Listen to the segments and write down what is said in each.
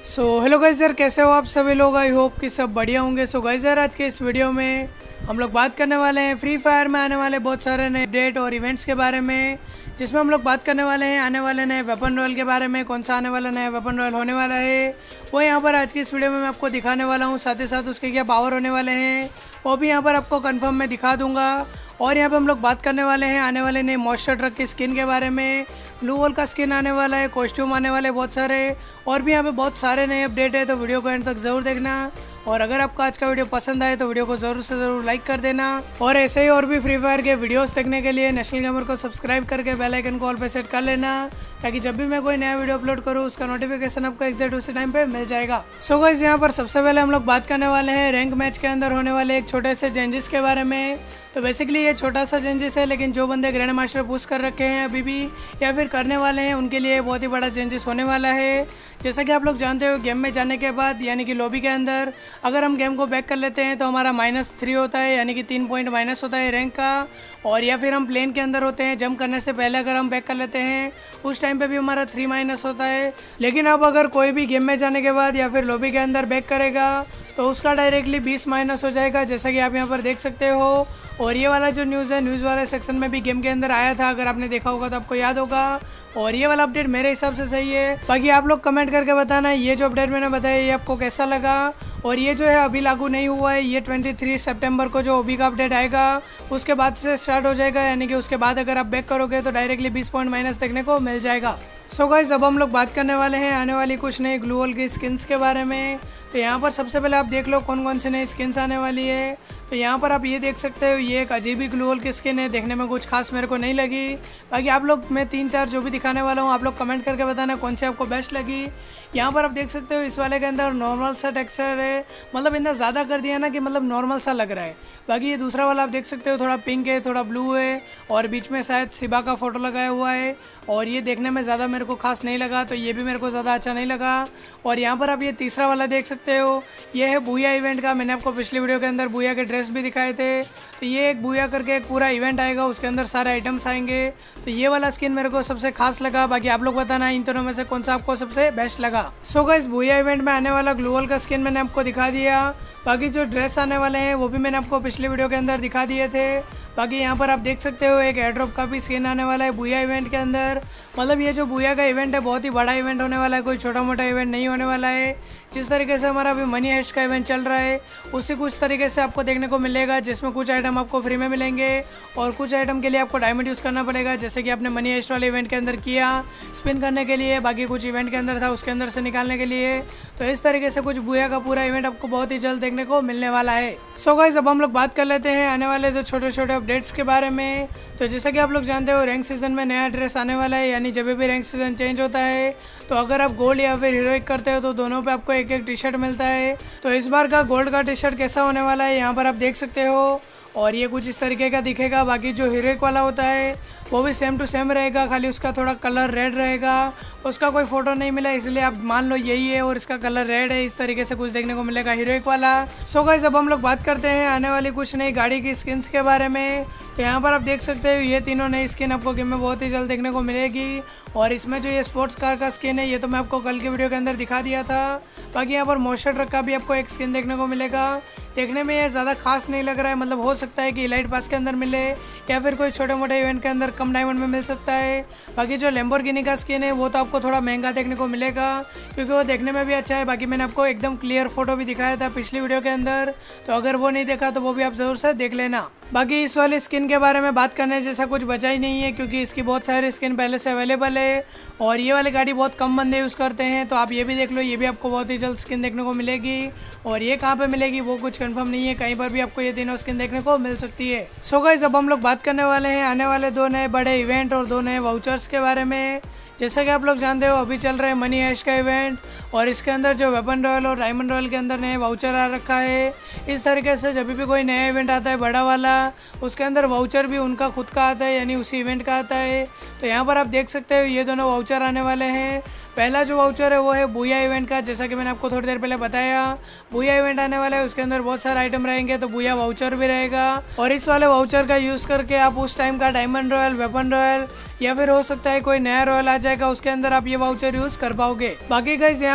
Hello guys यार, कैसे हो आप सभी लोग। आई होप कि सब बढ़िया होंगे। गाइस यार, आज के इस वीडियो में हम लोग बात करने वाले हैं फ्री फायर में आने वाले बहुत सारे नए अपडेट और इवेंट्स के बारे में, जिसमें हम लोग बात करने वाले हैं आने वाले नए वेपन रॉयल के बारे में। कौन सा आने वाला नया वेपन रॉयल होने वाला है वो यहाँ पर आज की इस वीडियो में मैं आपको दिखाने वाला हूँ। साथ ही साथ उसके क्या पावर होने वाले हैं वो भी यहाँ पर आपको कंफर्म में दिखा दूंगा। और यहाँ पे हम लोग बात करने वाले हैं आने वाले नए मॉन्स्टर ट्रक की स्किन के बारे में। ब्लू वॉल का स्किन आने वाला है, कॉस्ट्यूम आने वाले बहुत सारे, और भी यहाँ पे बहुत सारे नए अपडेट है। तो वीडियो को एंड तक जरूर देखना। और अगर आपको आज का वीडियो पसंद आए तो वीडियो को जरूर से जरूर लाइक कर देना। और ऐसे ही और भी फ्री फायर के वीडियोस देखने के लिए नेशनल गेमर को सब्सक्राइब करके बेल आइकन को ऑल पे सेट कर लेना, ताकि जब भी मैं कोई नया वीडियो अपलोड करूँ उसका नोटिफिकेशन आपको एग्जैक्ट उसी टाइम पे मिल जाएगा। गाइस, यहाँ पर सबसे पहले हम लोग बात करने वाले हैं रैंक मैच के अंदर होने वाले एक छोटे से चेंजेस के बारे में। तो बेसिकली ये छोटा सा चेंजेस है, लेकिन जो बंदे ग्रैंड मास्टर पुश कर रखे हैं अभी भी या फिर करने वाले हैं उनके लिए बहुत ही बड़ा चेंजेस होने वाला है। जैसा कि आप लोग जानते हो, गेम में जाने के बाद यानी कि लॉबी के अंदर अगर हम गेम को बैक कर लेते हैं तो हमारा -3 होता है, यानी कि 3 पॉइंट माइनस होता है रैंक का। और या फिर हम प्लेन के अंदर होते हैं, जंप करने से पहले अगर हम बैक कर लेते हैं उस टाइम पे भी हमारा 3 माइनस होता है। लेकिन अब अगर कोई भी गेम में जाने के बाद या फिर लॉबी के अंदर बैक करेगा तो उसका डायरेक्टली 20 माइनस हो जाएगा, जैसा कि आप यहाँ पर देख सकते हो। और ये वाला जो न्यूज़ है, न्यूज़ वाले सेक्शन में भी गेम के अंदर आया था, अगर आपने देखा होगा तो आपको याद होगा। और ये वाला अपडेट मेरे हिसाब से सही है। बाकी आप लोग कमेंट करके बताना ये जो अपडेट मैंने बताया ये आपको कैसा लगा। और ये जो है अभी लागू नहीं हुआ है, ये 23 सितंबर को जो ओबी का अपडेट आएगा उसके बाद से स्टार्ट हो जाएगा, यानी कि उसके बाद अगर आप बैक करोगे तो डायरेक्टली 20 पॉइंट माइनस देखने को मिल जाएगा। गाइस, अब हम लोग बात करने वाले हैं आने वाली कुछ नई ग्लू वॉल की स्किन्स के बारे में। तो यहाँ पर सबसे पहले आप देख लो कौन कौन सी नई स्किन्स आने वाली है। तो यहाँ पर आप ये देख सकते हो, ये एक अजीब ही ग्लू वॉल की स्किन है, देखने में कुछ खास मेरे को नहीं लगी। बाकी आप लोग, मैं 3-4 जो भी दिखाने वाला हूँ आप लोग कमेंट करके बताना कौन सी आपको बेस्ट लगी। यहाँ पर आप देख सकते हो इस वाले के अंदर नॉर्मल सा टेक्सचर है, मतलब इतना ज़्यादा कर दिया ना कि मतलब नॉर्मल सा लग रहा है। बाकी ये दूसरा वाला आप देख सकते हो थोड़ा पिंक है, थोड़ा ब्लू है, और बीच में शायद शिबा का फोटो लगाया हुआ है। और ये देखने में ज़्यादा मेरे को खास नहीं लगा, तो ये भी मेरे को ज़्यादा अच्छा नहीं लगा। और यहाँ पर आप ये तीसरा वाला देख सकते हो, ये है बूया इवेंट का। मैंने आपको पिछली वीडियो के अंदर बूया के ड्रेस भी दिखाए थे। तो ये एक बूया करके एक पूरा इवेंट आएगा, उसके अंदर सारे आइटम्स आएंगे। तो ये वाला स्किन मेरे को सबसे खास लगा। बाकी आप लोग बताना इन दोनों में से कौन सा आपको सबसे बेस्ट लगा। गाइस, बूया इवेंट में आने वाला ग्लू वॉल का स्किन मैंने आपको दिखा दिया। बाकी जो ड्रेस आने वाले हैं वो भी मैंने आपको पिछले वीडियो के अंदर दिखा दिए थे। बाकी यहाँ पर आप देख सकते हो एक एयरड्रॉप का भी स्किन आने वाला है बूया इवेंट के अंदर। मतलब ये जो बूया का इवेंट है बहुत ही बड़ा इवेंट होने वाला है, कोई छोटा मोटा इवेंट नहीं होने वाला है। जिस तरीके से हमारा अभी मनी हैश का इवेंट चल रहा है उसी कुछ तरीके से आपको देखने को मिलेगा, जिसमें कुछ आइटम आपको फ्री में मिलेंगे और कुछ आइटम के लिए आपको डायमंड यूज़ करना पड़ेगा, जैसे कि आपने मनी हैश वाले इवेंट के अंदर किया स्पिन करने के लिए। बाकी कुछ इवेंट के अंदर था उसके अंदर से निकालने के लिए। तो इस तरीके से कुछ बूया का पूरा इवेंट आपको बहुत ही जल्द देखने को मिलने वाला है। गाइस, अब हम लोग बात कर लेते हैं आने वाले जो छोटे छोटे अपडेट्स के बारे में। तो जैसा कि आप लोग जानते हो, रैंक सीजन में नया ड्रेस आने वाला है, यानी जब भी रैंक सीजन चेंज होता है तो अगर आप गोल्ड या फिर हीरोइक करते हो तो दोनों पे आपको एक एक टी शर्ट मिलता है। तो इस बार का गोल्ड का टी शर्ट कैसा होने वाला है यहाँ पर आप देख सकते हो, और ये कुछ इस तरीके का दिखेगा। बाकी जो हीरोइक वाला होता है वो भी सेम टू सेम रहेगा, खाली उसका थोड़ा कलर रेड रहेगा। उसका कोई फोटो नहीं मिला इसलिए आप मान लो यही है, और इसका कलर रेड है। इस तरीके से कुछ देखने को मिलेगा हीरोइक वाला। गाइस, अब हम लोग बात करते हैं आने वाली कुछ नई गाड़ी की स्किन्स के बारे में। तो यहाँ पर आप देख सकते हो ये तीनों नई स्किन आपको गेम में बहुत ही जल्द देखने को मिलेगी। और इसमें जो ये स्पोर्ट्स कार का स्किन है ये तो मैं आपको कल के वीडियो के अंदर दिखा दिया था। बाकी यहाँ पर मॉन्स्टर ट्रक का भी आपको एक स्किन देखने को मिलेगा। देखने में ये ज़्यादा खास नहीं लग रहा है, मतलब हो सकता है कि इलाइट पास के अंदर मिले या फिर कोई छोटे मोटे इवेंट के अंदर कम डायमंड में मिल सकता है। बाकी जो लैम्बोर्गिनी का स्किन है वो तो आपको थोड़ा महंगा देखने को मिलेगा, क्योंकि वो देखने में भी अच्छा है। बाकी मैंने आपको एकदम क्लियर फोटो भी दिखाया था पिछली वीडियो के अंदर, तो अगर वो नहीं देखा तो वो भी आप ज़रूर से देख लेना। बाकी इस वाली स्किन के बारे में बात करने जैसा कुछ बचा ही नहीं है, क्योंकि इसकी बहुत सारी स्किन पहले से अवेलेबल है और ये वाली गाड़ी बहुत कम बंदे यूज़ करते हैं। तो आप ये भी देख लो, ये भी आपको बहुत ही जल्द स्किन देखने को मिलेगी। और ये कहाँ पे मिलेगी वो कुछ कंफर्म नहीं है, कहीं पर भी आपको ये तीनों स्किन देखने को मिल सकती है। गाइस, अब हम लोग बात करने वाले हैं आने वाले 2 नए बड़े इवेंट और 2 नए वाउचर्स के बारे में। जैसा कि आप लोग जानते हो अभी चल रहा है मनी हैश का इवेंट, और इसके अंदर जो वेपन रॉयल और डायमंड रॉयल के अंदर नए वाउचर आ रखा है। इस तरीके से जब भी कोई नया इवेंट आता है बड़ा वाला, उसके अंदर वाउचर भी उनका खुद का आता है, यानी उसी इवेंट का आता है। तो यहाँ पर आप देख सकते हो ये दोनों वाउचर आने वाले हैं। पहला जो वाउचर है वो है बूया इवेंट का, जैसा कि मैंने आपको थोड़ी देर पहले बताया बूया इवेंट आने वाला है, उसके अंदर बहुत सारे आइटम रहेंगे, तो बूया वाउचर भी रहेगा। और इस वाले वाउचर का यूज़ करके आप उस टाइम का डायमंड रॉयल, वेपन रॉयल या फिर हो सकता है कोई नया रॉयल आ जाएगा, उसके अंदर आप ये वाउचर यूज कर पाओगे। बाकी गाइस यहाँ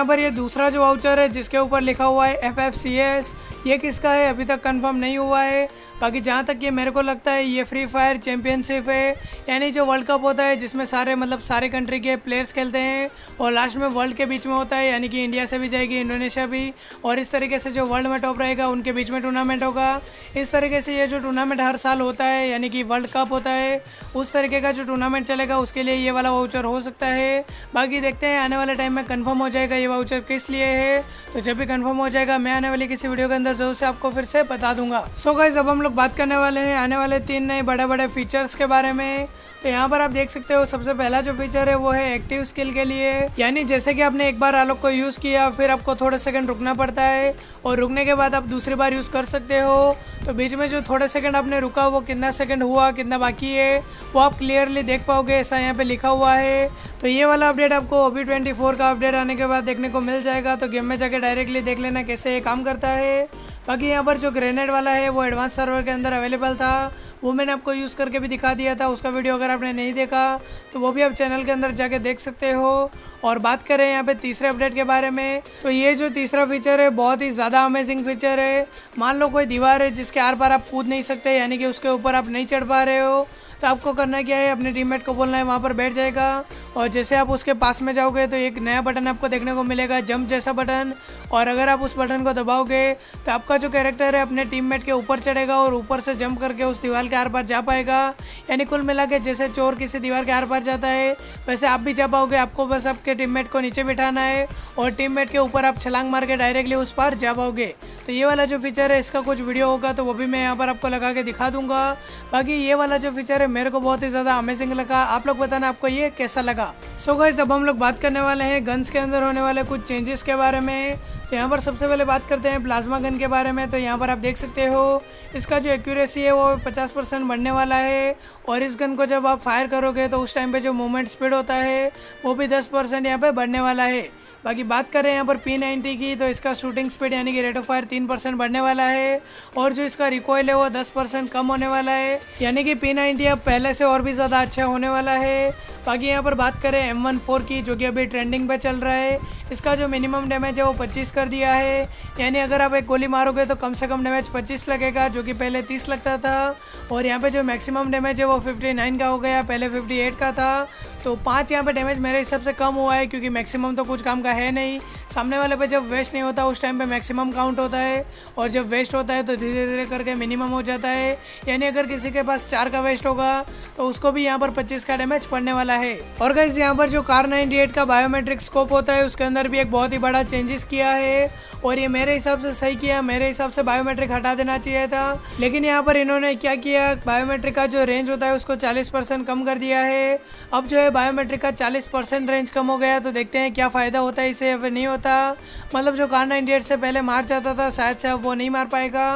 यहाँ पर ये दूसरा जो वाउचर है जिसके ऊपर लिखा हुआ है FFCS, ये किसका है अभी तक कंफर्म नहीं हुआ है। बाकी जहाँ तक ये मेरे को लगता है ये फ्री फायर चैंपियनशिप है, यानी जो वर्ल्ड कप होता है जिसमें सारे कंट्री के प्लेयर्स खेलते हैं और लास्ट में वर्ल्ड के बीच में होता है, यानी कि इंडिया से भी जाएगी, इंडोनेशिया भी, और इस तरीके से जो वर्ल्ड में टॉप रहेगा उनके बीच में टूर्नामेंट होगा। इस तरीके से ये जो टूर्नामेंट हर साल होता है, यानी कि वर्ल्ड कप होता है, उस तरीके का जो टूर्नामेंट चलेगा उसके लिए ये वाला वाउचर हो सकता है। बाकी देखते हैं आने वाले टाइम में कंफर्म हो जाएगा ये वाउचर किस लिए है। तो जब भी कंफर्म हो जाएगा मैं आने वाली किसी वीडियो के अंदर जरूर से आपको फिर से बता दूंगा। सो गाइस, अब हम लोग बात करने वाले हैं आने वाले 3 नए बड़े बड़े फीचर्स के बारे में। तो यहाँ पर आप देख सकते हो सबसे पहला जो फीचर है वो है एक्टिव स्किल के लिए, यानी जैसे कि आपने एक बार आलोक को यूज़ किया फिर आपको थोड़े सेकंड रुकना पड़ता है और रुकने के बाद आप दूसरी बार यूज़ कर सकते हो। तो बीच में जो थोड़े सेकंड आपने रुका वो कितना सेकंड हुआ, कितना बाकी है, वो आप क्लियरली देख पाओगे, ऐसा यहाँ पे लिखा हुआ है। तो ये वाला अपडेट आपको OB24 का अपडेट आने के बाद देखने को मिल जाएगा। तो गेम में जाके डायरेक्टली देख लेना कैसे ये काम करता है। बाकी यहाँ पर जो ग्रेनेड वाला है वो एडवांस सर्वर के अंदर अवेलेबल था, वो मैंने आपको यूज़ करके भी दिखा दिया था। उसका वीडियो अगर आपने नहीं देखा तो वो भी आप चैनल के अंदर जाके देख सकते हो। और बात करें यहाँ पे तीसरे अपडेट के बारे में, तो ये जो तीसरा फीचर है बहुत ही ज़्यादा अमेजिंग फीचर है। मान लो कोई दीवार है जिसके आर पार आप कूद नहीं सकते, यानी कि उसके ऊपर आप नहीं चढ़ पा रहे हो, तो आपको करना क्या है, अपने टीममेट को बोलना है वहाँ पर बैठ जाएगा। और जैसे आप उसके पास में जाओगे तो एक नया बटन आपको देखने को मिलेगा, जंप जैसा बटन, और अगर आप उस बटन को दबाओगे तो आपका जो कैरेक्टर है अपने टीममेट के ऊपर चढ़ेगा और ऊपर से जंप करके उस दीवार के आर पार जा पाएगा। यानी कुल मिला के जैसे चोर किसी दीवार के आर पार जाता है वैसे आप भी जा पाओगे। आपको बस आपके टीममेट को नीचे बिठाना है और टीममेट के ऊपर आप छलांग मार के डायरेक्टली उस पार जा पाओगे। तो ये वाला जो फीचर है इसका कुछ वीडियो होगा तो वो भी मैं यहाँ पर आपको लगा के दिखा दूंगा। बाकी ये वाला जो फीचर है मेरे को बहुत ही ज़्यादा अमेजिंग लगा, आप लोग बताना आपको ये कैसा लगा। सो गाइस, अब हम लोग बात करने वाले हैं गन्स के अंदर होने वाले कुछ चेंजेस के बारे में। तो यहाँ पर सबसे पहले बात करते हैं प्लाज्मा गन के बारे में। तो यहाँ पर आप देख सकते हो इसका जो एक्यूरेसी है वो 50% बढ़ने वाला है, और इस गन को जब आप फायर करोगे तो उस टाइम पे जो मूवमेंट स्पीड होता है वो भी 10% यहाँ पे बढ़ने वाला है। बाकी बात करें यहाँ पर P90 की, तो इसका शूटिंग स्पीड यानी कि रेट ऑफ फायर 3% बढ़ने वाला है, और जो इसका रिकॉइल है वो 10% कम होने वाला है, यानी कि P90 अब पहले से और भी ज़्यादा अच्छा होने वाला है। बाकी यहाँ पर बात करें M14 की, जो कि अभी ट्रेंडिंग पे चल रहा है, इसका जो मिनिमम डैमेज है वो 25 कर दिया है, यानी अगर आप एक गोली मारोगे तो कम से कम डैमेज 25 लगेगा, जो कि पहले 30 लगता था। और यहाँ पे जो मैक्सिमम डैमेज है वो 59 का हो गया, पहले 58 का था। तो 5 यहाँ पे डैमेज मेरे हिसाब से कम हुआ है, क्योंकि मैक्सिमम तो कुछ काम का है नहीं। सामने वाले पे जब वेस्ट नहीं होता उस टाइम पे मैक्सिमम काउंट होता है, और जब वेस्ट होता है तो धीरे धीरे करके मिनिमम हो जाता है। यानी अगर किसी के पास 4 का वेस्ट होगा तो उसको भी यहाँ पर 25 का डैमेज पड़ने वाला है। और गाइस, यहाँ पर जो कार 98 का बायोमेट्रिक स्कोप होता है उसके अंदर भी एक बहुत ही बड़ा चेंजेस किया है, और ये मेरे हिसाब से सही किया। मेरे हिसाब से बायोमेट्रिक हटा देना चाहिए था, लेकिन यहाँ पर इन्होंने क्या किया, बायोमेट्रिक का जो रेंज होता है उसको 40% कम कर दिया है। अब जो है बायोमेट्रिक का 40% रेंज कम हो गया, तो देखते हैं क्या फ़ायदा होता है इससे या फिर नहीं होता। मतलब जो कार 98 से पहले मार जाता था शायद से अब वो नहीं मार पाएगा।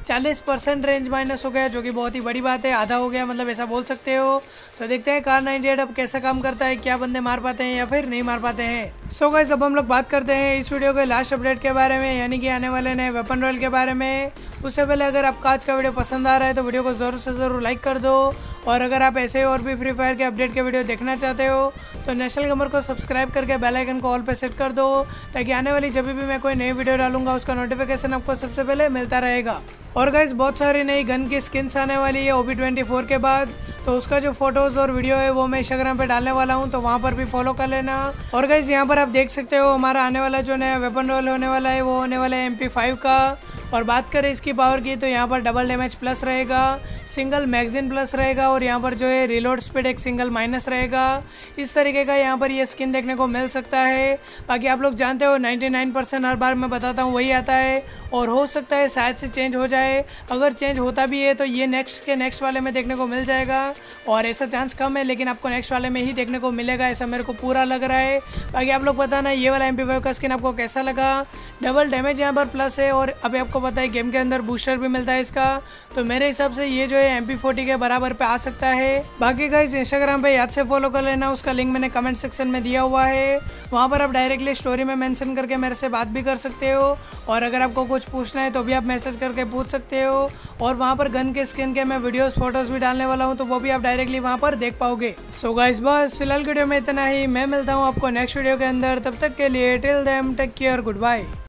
40% रेंज माइनस हो गया, जो कि बहुत ही बड़ी बात है, आधा हो गया, मतलब ऐसा बोल सकते हो। तो देखते हैं कार 98 अब कैसा काम करता है, क्या बंदे मार पाते हैं या फिर नहीं मार पाते हैं। सो गाइस, अब हम लोग बात करते हैं इस वीडियो के लास्ट अपडेट के बारे में, यानी कि आने वाले नए वेपन रॉयल के बारे में। उससे पहले अगर आपका आज का वीडियो पसंद आ रहा है तो वीडियो को ज़रूर से ज़रूर लाइक कर दो, और अगर आप ऐसे और भी फ्री फायर के अपडेट के वीडियो देखना चाहते हो तो नेशनल गेमर को सब्सक्राइब करके बेल आइकन को ऑल पे सेट कर दो, ताकि आने वाली जब भी मैं कोई नई वीडियो डालूंगा उसका नोटिफिकेशन आपको सबसे पहले मिलता रहेगा। और गाइस, बहुत सारी नई गन की स्किन्स आने वाली है OB24 के बाद, तो उसका जो फोटोज़ और वीडियो है वो मैं इंस्टाग्राम पे डालने वाला हूँ, तो वहाँ पर भी फॉलो कर लेना। और गाइस, यहाँ पर आप देख सकते हो हमारा आने वाला जो नया वेपन रोल होने वाला है वो होने वाला है MP5 का। और बात करें इसकी पावर की, तो यहाँ पर डबल डैमेज प्लस रहेगा, सिंगल मैगजीन प्लस रहेगा, और यहाँ पर जो है रिलोड स्पीड एक सिंगल माइनस रहेगा। इस तरीके का यहाँ पर ये स्किन देखने को मिल सकता है। बाकी आप लोग जानते हो 99% हर बार मैं बताता हूँ वही आता है, और हो सकता है शायद से चेंज हो जाए। अगर चेंज होता भी है तो ये नेक्स्ट वाले में देखने को मिल जाएगा, और ऐसा चांस कम है, लेकिन आपको नेक्स्ट वाले में ही देखने को मिलेगा, ऐसा मेरे को पूरा लग रहा है। बाकी आप लोग बताना ये वाला MP5 का स्किन आपको कैसा लगा। डबल डैमेज यहाँ पर प्लस है, और अभी आपको पता है गेम के अंदर बूस्टर भी मिलता है इसका, तो मेरे हिसाब से ये जो है MP40 के बराबर पे आ सकता है। बाकी गाइस इंस्टाग्राम पे याद से फॉलो कर लेना, उसका लिंक मैंने कमेंट सेक्शन में दिया हुआ है, वहाँ पर आप डायरेक्टली स्टोरी में मेंशन करके मेरे से बात भी कर सकते हो। और अगर आपको कुछ पूछना है तो भी आप मैसेज करके पूछ सकते हो। और वहाँ पर गन के स्किन के मैं वीडियोस फोटोज भी डालने वाला हूँ, तो वो भी आप डायरेक्टली वहाँ पर देख पाओगे। सो गाइस बस फिलहाल वीडियो में इतना ही, मैं मिलता हूँ आपको नेक्स्ट वीडियो के अंदर, तब तक के लिए till then take care, good bye.